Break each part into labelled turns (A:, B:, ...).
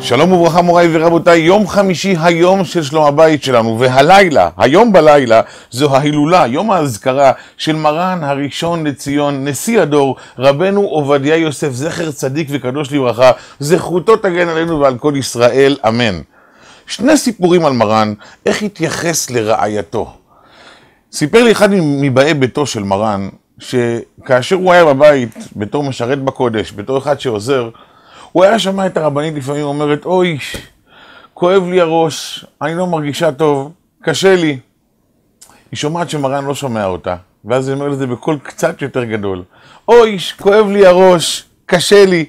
A: שלום וברכה מוריי ורבותיי, יום חמישי היום של שלום הבית שלנו, והלילה, היום בלילה, זו ההילולה, יום האזכרה של מרן הראשון לציון, נשיא הדור, רבנו עובדיה יוסף, זכר צדיק וקדוש לברכה, זכותו תגן עלינו ועל כל ישראל, אמן. שני סיפורים על מרן, איך התייחס לרעייתו. סיפר לי אחד מבאי ביתו של מרן, שכאשר הוא היה בבית, בתור משרת בקודש, בתור אחד שעוזר, הוא היה שמע את הרבנית לפעמים אומרת, אוי, כואב לי הראש, אני לא מרגישה טוב, קשה לי. היא שומעת שמרן לא שומע אותה, ואז היא אומרת לזה בקול קצת יותר גדול, אוי, כואב לי הראש, קשה לי.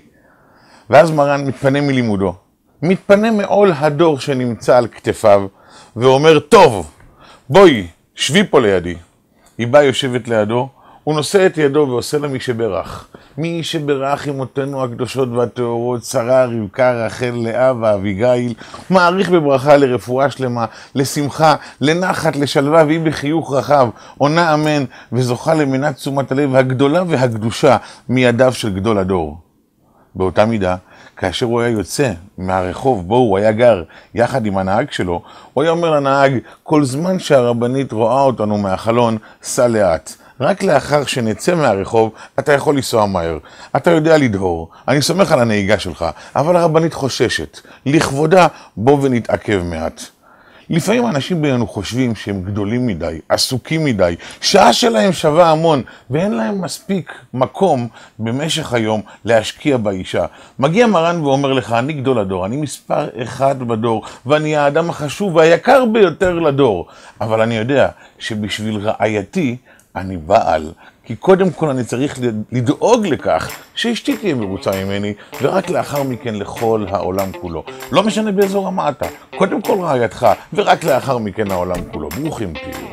A: ואז מרן מתפנה מלימודו, מתפנה מעול הדור שנמצא על כתפיו, ואומר, טוב, בואי, שבי פה לידי. היא באה יושבת לידו, הוא נושא את ידו ועושה לה מי שברך. מי שברך אמותינו הקדושות והטהורות, שרה, רבקה, רחל, לאה ואביגיל, מעריך בברכה לרפואה שלמה, לשמחה, לנחת, לשלווה, והיא בחיוך רחב, עונה אמן, וזוכה למנת תשומת הלב הגדולה והקדושה מידיו של גדול הדור. באותה מידה, כאשר הוא היה יוצא מהרחוב בו הוא היה גר יחד עם הנהג שלו, הוא היה אומר לנהג, כל זמן שהרבנית רואה אותנו מהחלון, סע לאט. רק לאחר שנצא מהרחוב, אתה יכול לנסוע מהר. אתה יודע לדהור, אני סומך על הנהיגה שלך, אבל הרבנית חוששת. לכבודה, בוא ונתעכב מעט. לפעמים אנשים בינינו חושבים שהם גדולים מדי, עסוקים מדי, שעה שלהם שווה המון, ואין להם מספיק מקום במשך היום להשקיע באישה. מגיע מרן ואומר לך, אני גדול הדור, אני מספר אחד בדור, ואני האדם החשוב והיקר ביותר לדור. אבל אני יודע שבשביל רעייתי, אני בעל, כי קודם כל אני צריך לדאוג לכך שאשתי תהיה מרוצה ממני, ורק לאחר מכן לכל העולם כולו. לא משנה באיזו רמה אתה, קודם כל רעייתך, ורק לאחר מכן העולם כולו. ברוכים תהיו.